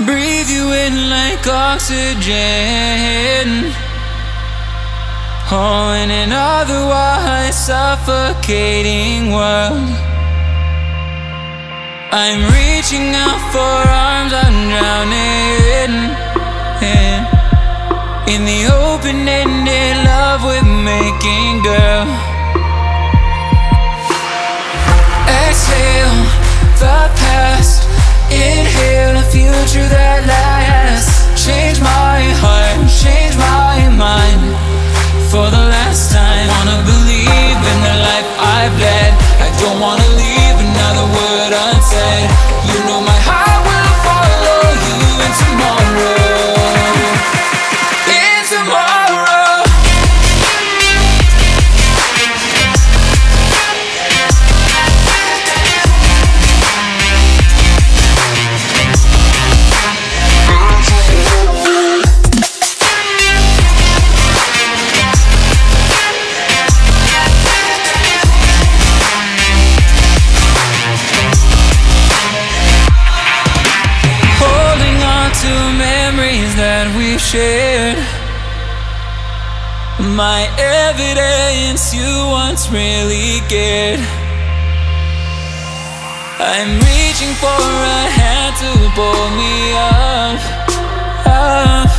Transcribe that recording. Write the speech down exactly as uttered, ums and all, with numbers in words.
breathe you in like oxygen. Oh, in an otherwise suffocating world, I'm reaching out for arms, I'm drowning in, in the open-ended love we're making, girl. Exhale the past, inhale a future that lasts. Change my heart, change my mind for the last time. Wanna believe in the life I've led. I don't wanna leave another word unsaid. You know my heart will follow you in tomorrow, in tomorrow. That we shared, my evidence you once really cared. I'm reaching for a hand to pull me up, up.